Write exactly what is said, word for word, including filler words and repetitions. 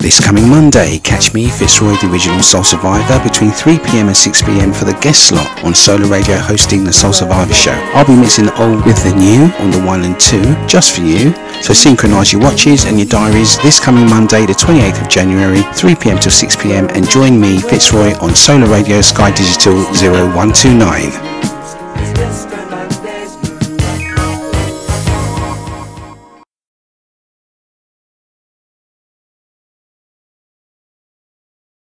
This coming Monday, catch me, Fitzroy, the original Soul Survivor, between three p m and six p m for the guest slot on Solar Radio hosting the Soul Survivor show. I'll be mixing the old with the new on the one and two, just for you. So synchronise your watches and your diaries this coming Monday, the twenty-eighth of January, three p m till six p m, and join me, Fitzroy, on Solar Radio Sky Digital zero one two nine.